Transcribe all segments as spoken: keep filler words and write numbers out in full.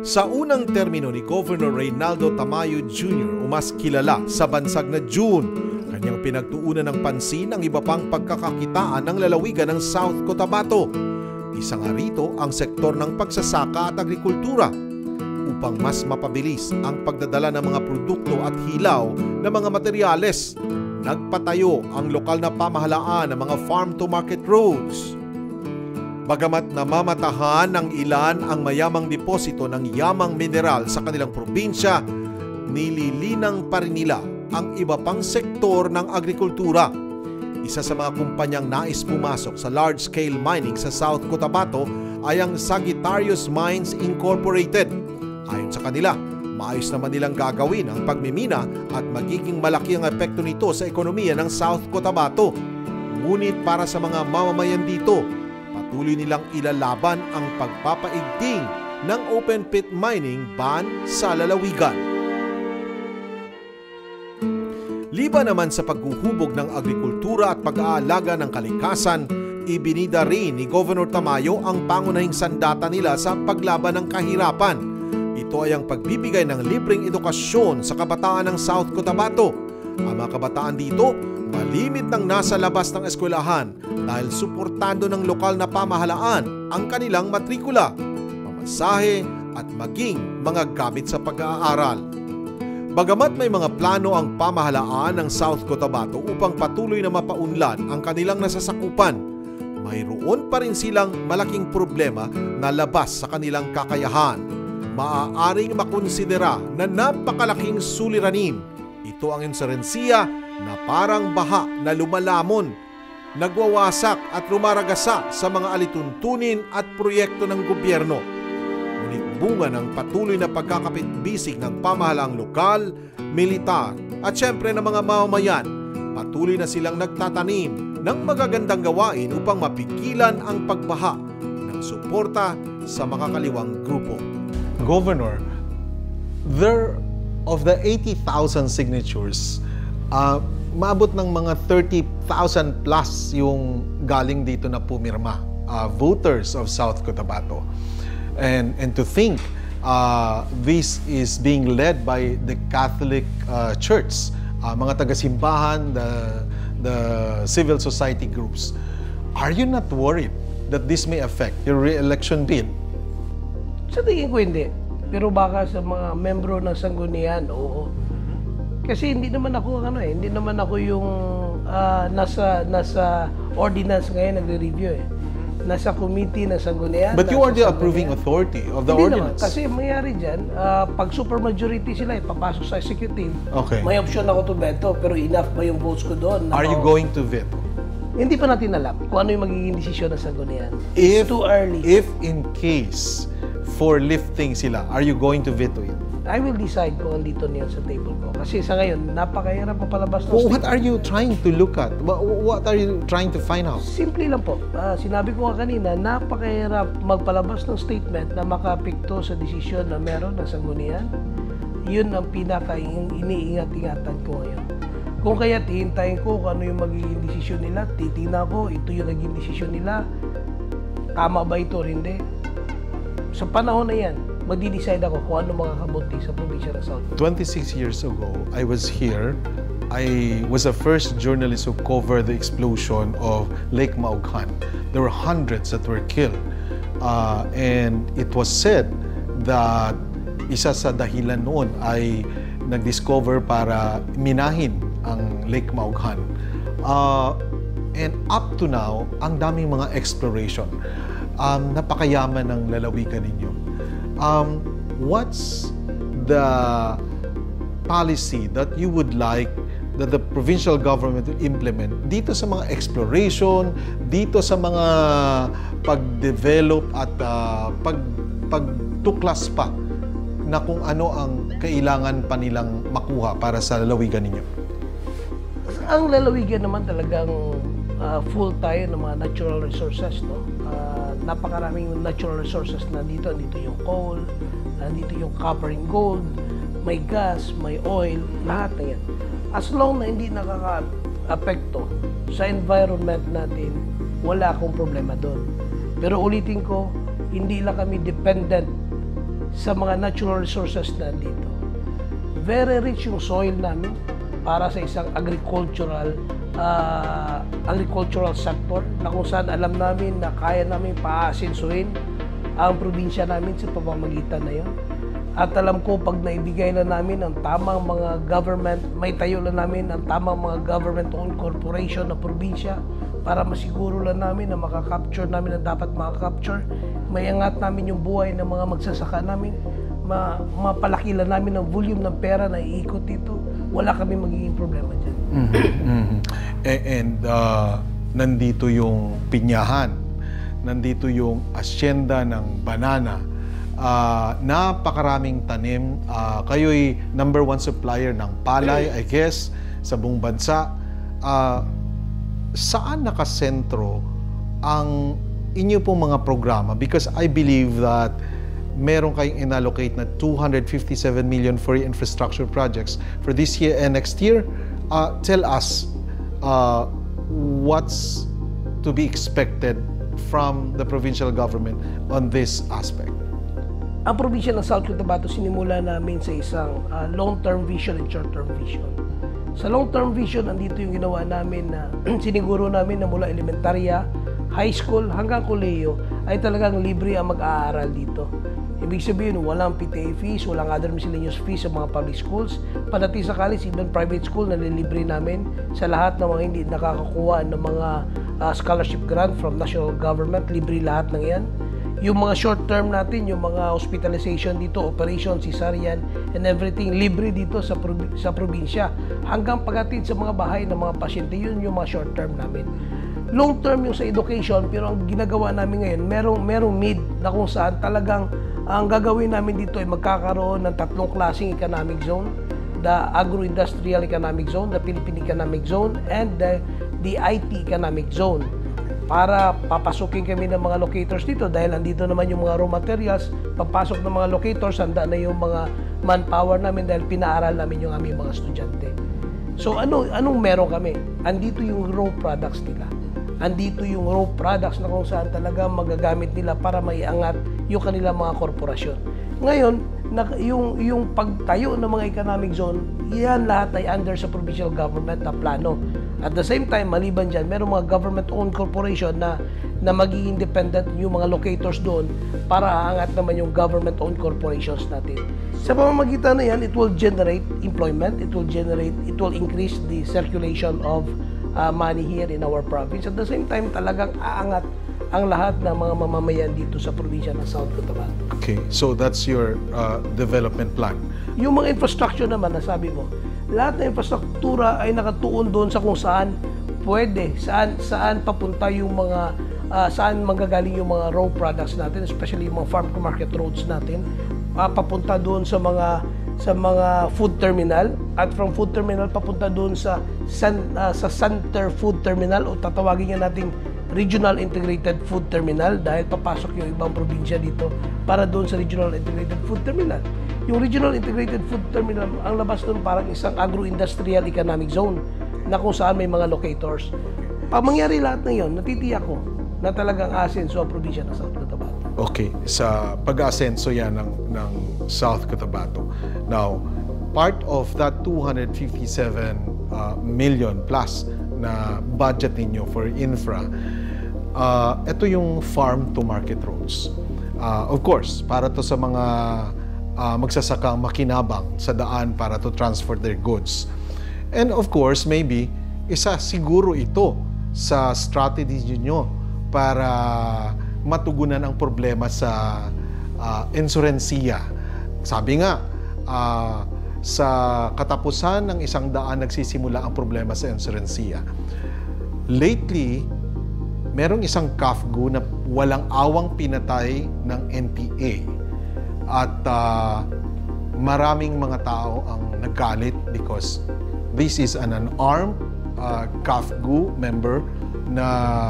Sa unang termino ni Governor Reynaldo Tamayo Junior o mas kilala sa bansag na June, kanyang pinagtuunan ng pansin ang iba pang pagkakakitaan ng lalawigan ng South Cotabato. Isa nga rito ang sektor ng pagsasaka at agrikultura upang mas mapabilis ang pagdadala ng mga produkto at hilaw na mga materyales. Nagpatayo ang lokal na pamahalaan ng mga farm-to-market roads. Bagamat namamatahan ng ilan ang mayamang deposito ng yamang mineral sa kanilang probinsya, nililinang pa rin nila ang iba pang sektor ng agrikultura. Isa sa mga kumpanyang nais pumasok sa large-scale mining sa South Cotabato ay ang Sagittarius Mines Incorporated. Ayon sa kanila, maayos naman nilang gagawin ang pagmimina at magiging malaki ang epekto nito sa ekonomiya ng South Cotabato. Ngunit para sa mga mamamayan dito, patuloy nilang ilalaban ang pagpapaigting ng open pit mining ban sa lalawigan. Liban naman sa paghuhubog ng agrikultura at pag-aalaga ng kalikasan, ibinida rin ni Governor Tamayo ang pangunahing sandata nila sa paglaban ng kahirapan. Ito ay ang pagbibigay ng libreng edukasyon sa kabataan ng South Cotabato. Ang mga kabataan dito, malimit nang nasa labas ng eskwelahan dahil suportado ng lokal na pamahalaan ang kanilang matrikula, pamasahe at maging mga gamit sa pag-aaral. Bagamat may mga plano ang pamahalaan ng South Cotabato upang patuloy na mapaunlad ang kanilang nasasakupan, mayroon pa rin silang malaking problema na labas sa kanilang kakayahan. Maaaring makonsidera na napakalaking suliranin. Ito ang insurensiya na parang baha na lumalamon, nagwawasak at rumaragasa sa mga alituntunin at proyekto ng gobyerno. Ngunit bunga ng patuloy na pagkakapit-bisig ng pamahalaang lokal, militar at syempre ng mga mamamayan, patuloy na silang nagtatanim ng magagandang gawain upang mapigilan ang pagbaha ng suporta sa makakaliwang grupo. Governor, there of the eighty thousand signatures, uh, maabot ng mga thirty thousand plus yung galing dito na pumirma, uh, voters of South Cotabato. And, and to think uh, this is being led by the Catholic uh, Church, uh, mga taga-simbahan, the, the civil society groups. Are you not worried that this may affect your re-election bid? Sa tingin ko hindi. Pero baka sa mga membro ng sanggunian, oo. Kasi hindi naman ako ano eh, hindi naman ako yung uh, nasa nasa ordinance ngayon nagre-review eh. Nasa committee ng sanggunian. But you are the approving authority of the hindi ordinance. Naman, kasi mayroon diyan, uh, pag supermajority sila eh, papasok sa executive. Okay. May option ako to veto, pero enough ba yung votes ko doon? Are you going to veto? Hindi pa natin alam kung ano yung magiging desisyon ng sanggunian. If, It's too early. If in case for lifting sila, are you going to veto it? I will decide kung andito niya sa table ko. Kasi sa ngayon, napakahirap mapalabas ng well, what are you trying to look at? What, what are you trying to find out? Simple lang po. Uh, sinabi ko nga kanina, napakahirap magpalabas ng statement na makapikto sa desisyon na meron ng sanggunian. Yun ang pinaka-iniingat-ingatan ko ngayon. Kung kaya tihintayin ko kung ano yung magiging desisyon nila, titingnan ko, ito yung naging desisyon nila, tama ba ito o hindi? Sa panahon na yan, magdi-decide ako kung ano makakabuti sa probinsya ng South. twenty-six years ago, I was here. I was the first journalist who covered the explosion of Lake Maughan. There were hundreds that were killed. Uh, and it was said that isa sa dahilan noon ay nag-discover para minahin ang Lake Maughan. Uh, and up to now, ang daming mga exploration. Um, napakayaman ng lalawigan ninyo. Um, what's the policy that you would like that the provincial government will implement dito sa mga exploration, dito sa mga pag-develop at uh, pag, pagtuklas pa na kung ano ang kailangan pa nilang makuha para sa lalawigan ninyo? Ang lalawigan naman talagang uh, full tayo ng mga natural resources, no? Uh, napakaraming natural resources na dito. Dito yung coal, nandito yung copper and gold, may gas, may oil, lahat na yan. As long na hindi nakaka-apekto sa environment natin, wala akong problema doon. Pero ulitin ko, hindi lang kami dependent sa mga natural resources na dito. Very rich yung soil namin para sa isang agricultural uh, agricultural sector na kung saan alam namin na kaya namin paasinsuhin ang probinsya namin sa pamamagitan na yun. At alam ko, pag naibigay na namin ang tamang mga government, may tayo na namin ang tamang mga government-owned corporation na probinsya para masiguro lang namin na makakapture namin na dapat makakapture, may angat namin yung buhay ng mga magsasaka namin, ma mapalaki lang namin ang volume ng pera na iikot dito, wala kami magiging problema dyan. Mm-hmm. Mm-hmm. And uh, nandito yung pinyahan, nandito yung asyenda ng banana, Uh, napakaraming tanim. Uh, kayo'y number one supplier ng palay, I guess, sa buong bansa. Uh, saan nakasentro ang inyo pong mga programa? Because I believe that meron kayong inallocate na two hundred fifty-seven million for infrastructure projects for this year and next year. Uh, tell us uh, what's to be expected from the provincial government on this aspect. Ang probinsya ng South Cotabato sinimula namin sa isang uh, long-term vision and short-term vision. Sa long-term vision, andito yung ginawa namin na siniguro namin na mula elementarya, high school hanggang kolehiyo ay talagang libre ang mag-aaral dito. Ibig sabihin, walang P T A fees, walang other miscellaneous fees sa mga public schools. Pagdating sa college, even private school, nalilibre namin sa lahat ng mga hindi nakakakuha ng mga uh, scholarship grant from national government. Libre lahat ng yan. Yung mga short term natin, yung mga hospitalization dito, operation, cesarean, and everything, libre dito sa, prob sa probinsya. Hanggang pagdating sa mga bahay ng mga pasyente, yun yung mga short term namin. Long term yung sa education, pero ang ginagawa namin ngayon, merong, merong mid na kung saan talagang ang gagawin namin dito ay magkakaroon ng tatlong klaseng economic zone. The Agro-Industrial Economic Zone, the Philippine Economic Zone, and the, the I T Economic Zone. Para papasukin kami ng mga locators dito dahil andito naman yung mga raw materials, papasok ng mga locators, handa na yung mga manpower namin dahil pinaaral namin yung aming mga estudyante. So ano anong meron kami? Andito yung raw products nila. Andito yung raw products na kung saan talaga magagamit nila para maiangat yung kanilang mga korporasyon. Ngayon, yung, yung pagtayo ng mga economic zone, yan lahat ay under sa provincial government na plano. At the same time, maliban dyan, meron mga government-owned corporation na, na magiging independent yung mga locators doon para aangat naman yung government-owned corporations natin. Sa pamamagitan na yan, it will generate employment, it will generate, it will increase the circulation of uh, money here in our province. At the same time, talagang aangat ang lahat ng mga mamamayan dito sa probinsya ng South Cotabato. Okay, so that's your uh, development plan. Yung mga infrastructure naman, nasabi mo, lahat ng infrastruktura ay nakatuon doon sa kung saan pwede, saan saan papunta yung mga uh, saan manggagaling yung mga raw products natin, especially yung mga farm to market roads natin, uh, papunta doon sa mga sa mga food terminal, at from food terminal papunta doon sa san, uh, sa center food terminal, o tatawagin nga nating Regional Integrated Food Terminal dahil papasok yung ibang probinsya dito para doon sa Regional Integrated Food Terminal. Yung Regional Integrated Food Terminal, ang labas doon parang isang Agro-Industrial Economic Zone na kung saan may mga locators. Pag mangyari lahat na yun, natitiyak ko na talagang asenso ang probinsya ng South Cotabato. Okay, sa pag-asenso yan ng, ng South Cotabato. Now, part of that two hundred fifty-seven uh, million plus na budget ninyo for infra, uh, ito yung farm to market roads. Uh, of course, para to sa mga uh, magsasakang makinabang sa daan para to transport their goods. And of course, maybe, isa siguro ito sa strategy nyo para matugunan ang problema sa uh, insurensiya. Sabi nga, uh, sa katapusan ng isang daan nagsisimula ang problema sa insurensiya. Lately, merong isang C A F G U na walang awang pinatay ng N P A. At uh, maraming mga tao ang naggalit because this is an unarmed uh, C A F G U member na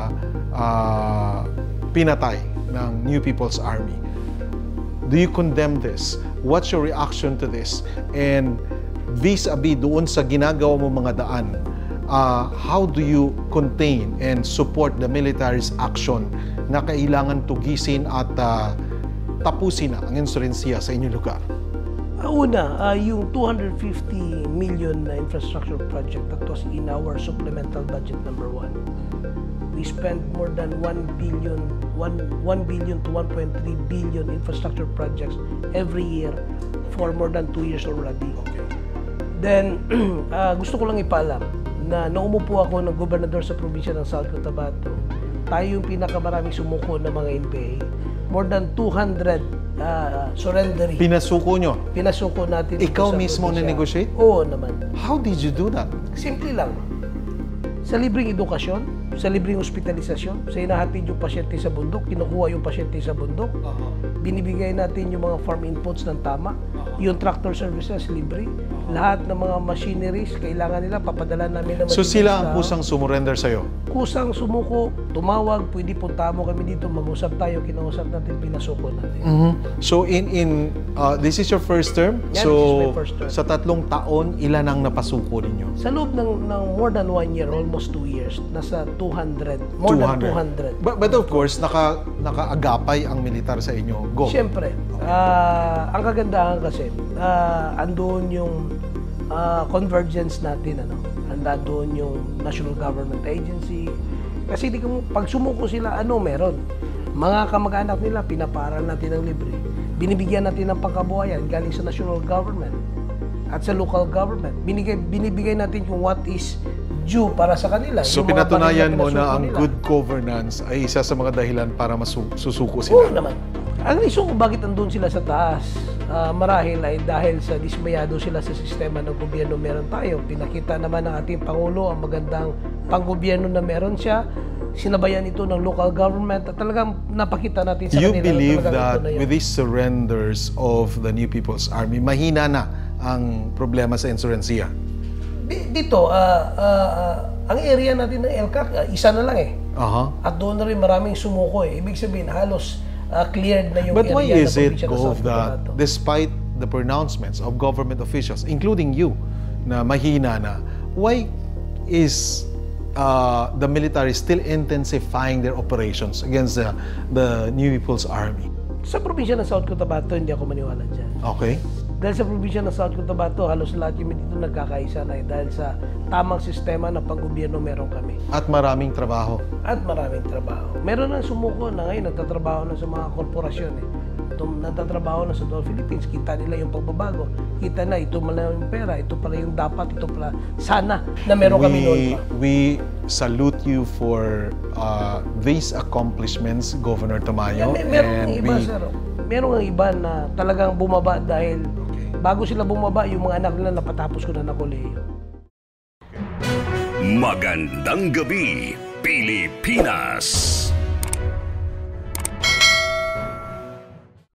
uh, pinatay ng New People's Army. Do you condemn this? What's your reaction to this? And vis-a-vis doon sa ginagawa mo mga daan, uh, how do you contain and support the military's action na kailangan tugisin at uh, tapusin na ang insurensiya sa inyong lugar? Uh, una, uh, yung two hundred fifty million na infrastructure project that was in our supplemental budget number one. We spent more than one billion, one billion to one point three billion infrastructure projects every year for more than two years already. Okay. Then, uh, gusto ko lang ipaalam na naumupo ako ng gobernador sa probinsya ng South Cotabato. Tayo yung pinakamaraming sumuko ng mga N P A. More than two hundred uh, surrendering. Pinasuko nyo? Pinasuko natin. Ikaw mismo na-negotiate? Oo naman. How did you do that? Simple lang. Sa libreng edukasyon, sa libreng ospitalisasyon, sa inahatid yung pasyente sa bundok, kinukuha yung pasyente sa bundok, Uh-huh. binibigay natin yung mga farm inputs ng tama, yung tractor services libre, lahat ng mga machineries, kailangan nila, papadala namin ng So matigas sila ang na- kusang sumurrender sa'yo? Kusang sumuko, tumawag, pwede punta mo kami dito, mag-usap tayo, kinausap natin, pinasuko natin. Mhm. So in in uh, this is your first term? Yeah, so this is my first term. sa tatlong taon, ilan ang napasuko ninyo? Sa loob ng, ng more than one year, almost two years, nasa two hundred, more than two hundred. But, but of course, naka, nakaagapay ang militar sa inyo. Go. Siyempre, ah, ang kagandahan kasi, ah, andoon yung ah, convergence natin, ano? Andoon yung National Government Agency. Kasi di ko, pag sumuko sila, ano meron? Mga kamag-anak nila, pinaparal natin ng libre. Binibigyan natin ng pangkabuhayan galing sa national government at sa local government. Binigay, binibigay natin yung what is due para sa kanila. So Yung mga pinatunayan bagay mo na pinasuko ang nila. good governance ay isa sa mga dahilan para masusuko Oo sila. naman. Ang reason kung bakit andun sila sa taas, ah, marahil ay dahil sa dismayado sila sa sistema ng gobyerno meron tayo. Pinakita naman ng ating Pangulo ang magandang panggobyerno na meron siya. Sinabayan ito ng local government at talagang napakita natin sa You kanila. na believe talagang that ito na yun. with these surrenders of the New People's Army, mahina na ang problema sa insurensiya? Di- Dito, ah, ah, ah, ang area natin ng L C A C, ah, isa na lang eh. Aha. At doon na rin maraming sumuko eh. Ibig sabihin, halos ah, cleared na yung But area why na is it, probinsya ng Gov, South that Cotabato. despite the pronouncements of government officials, including you, na mahina na, why is uh, the military still intensifying their operations against the, the New People's Army? Sa probinsya ng South Cotabato, hindi ako maniwala dyan. Okay. Dahil sa probinsya ng South Cotabato, halos lahat yung dito nagkakaisa na eh, dahil sa tamang sistema ng panggobyerno meron kami. At maraming trabaho. At maraming trabaho. Meron na sumuko na ngayon, nagtatrabaho na sa mga korporasyon eh. Tum- nagtatrabaho na sa Dollar Philippines, kita nila yung pagbabago. Kita na, ito pala yung pera, ito pala yung dapat, ito pala sana na meron kami noon We, pa. we salute you for uh, these accomplishments, Governor Tamayo. May, meron ng and iba, we, sir. Meron ng iba na talagang bumaba dahil bago sila bumaba, yung mga anak nila napatapos ko na na kolehiyo. Magandang Gabi Pilipinas.